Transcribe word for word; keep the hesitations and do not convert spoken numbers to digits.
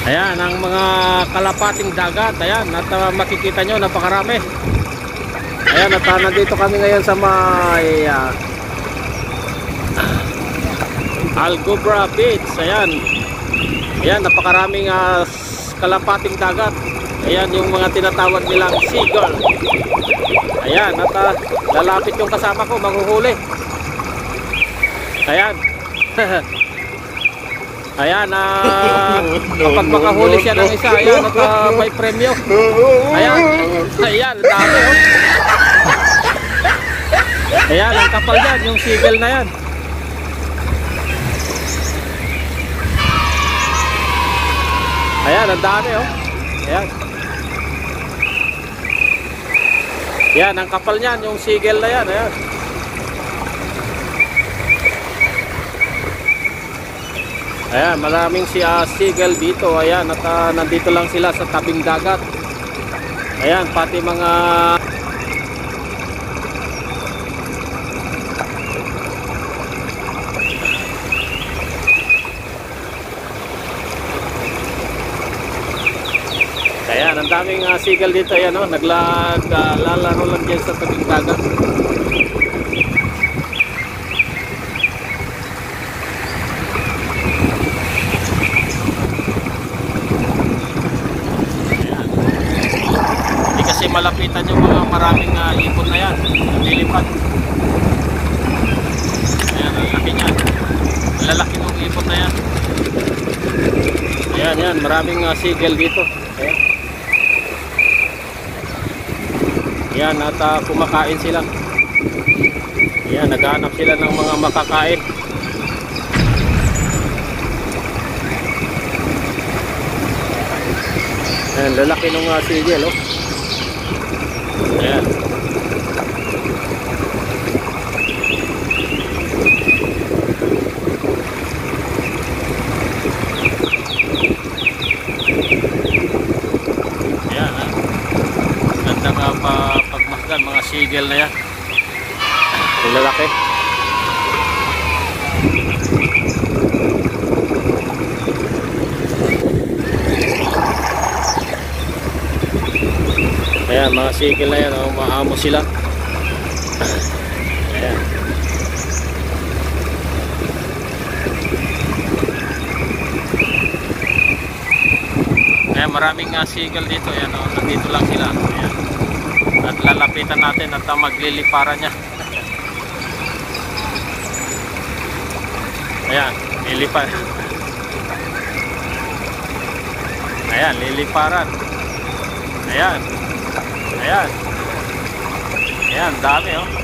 Ayan ang mga kalapating dagat. Ayan, at uh, makikita nyo napakarami. Ayan, at uh, nandito kami ngayon sa may uh, Algubra Beach. Ayan. Ayan, napakaraming uh, kalapating dagat. Ayan yung mga tinatawag nilang seagull. Ayan, at uh, lalapit yung kasama ko, manghuhuli. Ayan. Ayan, uh, kapag makahuli siya ng isa, ayan, at uh, may premyo. Ayan, ayan, dami, oh. Ayan, ang kapal yan, yung seagull na yan. Ayan, ang dami, oh. Ayan. Ayan, ang kapal niyan, yung seagull na yan, ayan. Ayan, maraming si uh, seagull dito. Ayan, at uh, nandito lang sila sa tabing dagat. Ayan, pati mga Ayan, ang daming uh, seagull dito. Ayan, oh, naglag uh, lalaro lang dyan sa tabing dagat. Kasi malapitan yung mga maraming uh, ipon na yan, nilipad. Ayan, ang laki niyan, lalaki ng ipon na yan. Ayan, yan, maraming uh, seagull dito. Ayan, ayan, at uh, kumakain sila. Ayan, naghahanap sila ng mga makakain. Ayan, lalaki ng uh, seagull, oh. Ayan. Ayan, ha. Ganda nga pa pagmasdan mga seagull na yan. Ang lalaki. Ayan, mga seagull na yan, oh, maamo sila. Ayan. Ayan, maraming uh, seagull dito. Ayan, oh, nandito lang sila. Ayan. At lalapitan natin at uh, magliliparan niya. Ayan, lilipar. Ayan, liliparan. Ayan. Ayan. Ayan, dami, oh.